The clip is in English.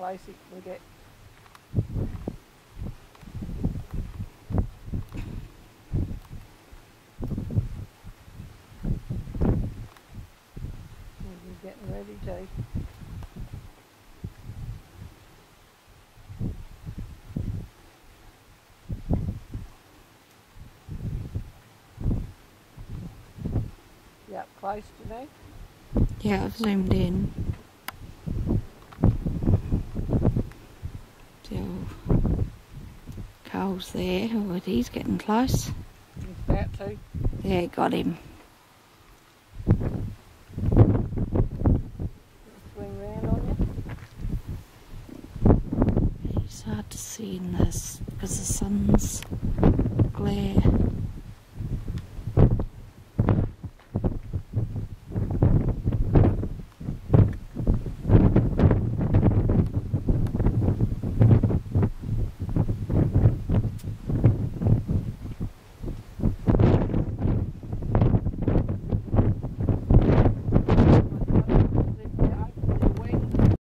close it can get. He's getting ready to. Yep, close to me. Yeah, I've zoomed in. Still, Carl's there. Oh, he's getting close. He's about to. Yeah, got him. Swing round on It's hard to see in this because the sun's